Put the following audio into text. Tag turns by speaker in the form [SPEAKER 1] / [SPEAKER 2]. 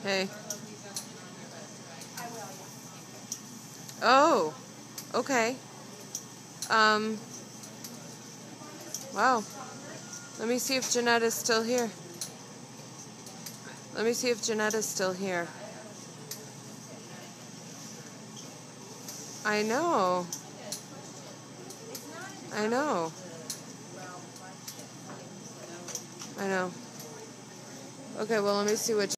[SPEAKER 1] Hey. Oh, okay. Wow. Let me see if Jeanetta's still here. Let me see if Jeanetta's still here. I know. I know. I know. Okay, well, let me see what